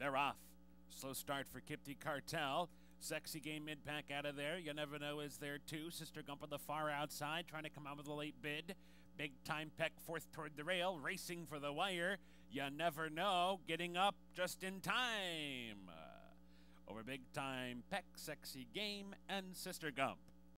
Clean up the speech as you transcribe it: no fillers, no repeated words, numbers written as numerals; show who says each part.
Speaker 1: They're off. Slow start for Kipti Cartel. Sexy Game mid-pack out of there. You Never Know is there too. Sister Gump on the far outside, trying to come out with a late bid. Big Time Peck fourth toward the rail, racing for the wire. You Never Know, getting up just in time. Over Big Time Peck, Sexy Game, and Sister Gump.